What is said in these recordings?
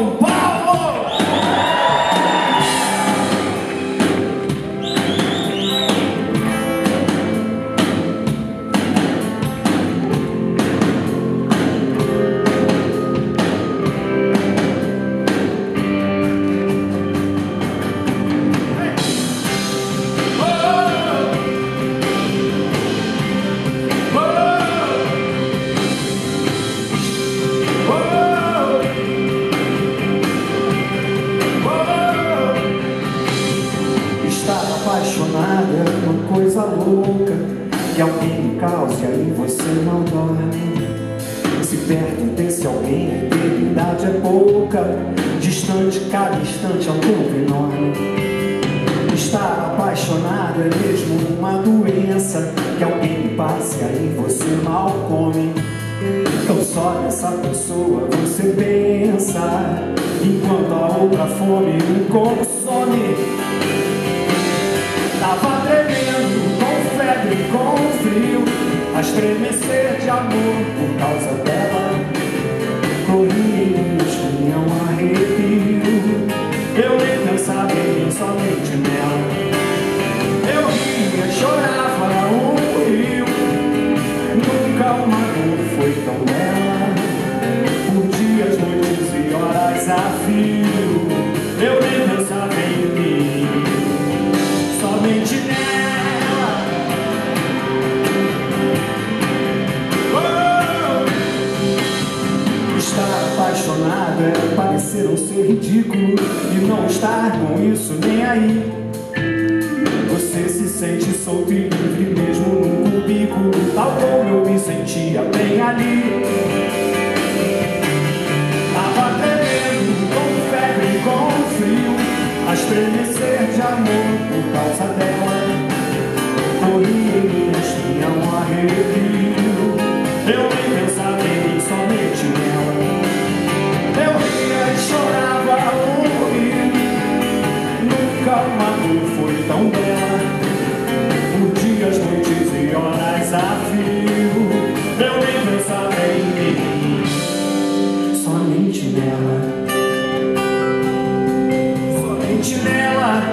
São Paulo! Apaixonada é uma coisa louca que alguém me cause e aí você não dorme. Se perto desse alguém a eternidade é pouca, distante, cada instante é um tempo enorme. Estar apaixonado é mesmo uma doença que alguém me passe e aí você mal come. Então só nessa pessoa você pensa, enquanto a outra fome o consome. Tava tremendo, com febre, com frio, a estremecer de amor por causa dela. Corrias tinha um arrepio, eu nem pensava em mim, somente nela. Eu ria, chorava um rio, nunca uma dor foi tão bela. Por dias, noites e horas a fio, eu nem pensava em mim, somente nela. Estar apaixonado é parecer não ser ridículo e não estar com isso nem aí. Você se sente solto e livre mesmo num cubículo, tal como eu me sentia bem ali. Tava tremendo, com febre, com frio, a estremecer de amor por causa dela. Corria em mim, tinha um arrepio, eu nem pensava em mim, somente nela. Eu ria e chorava um rio, nunca uma dor foi tão bela. Por dias, noites e horas a fio, eu nem pensava em mim, somente nela. Somente nela,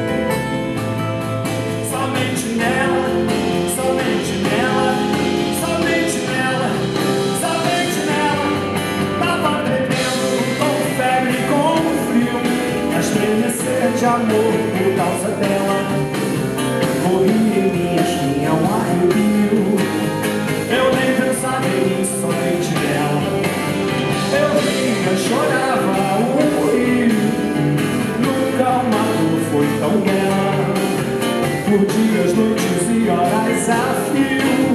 somente nela, somente nela, somente nela, somente nela. Tava tremendo, com febre, com frio, a estremecer de amor por causa dela. Corria em mim, tinha um arrepio, eu nem pensava em mim, somente nela. Eu ria, chorava um rio, nunca uma dor foi tão bela. Por dias, noites e horas a fio,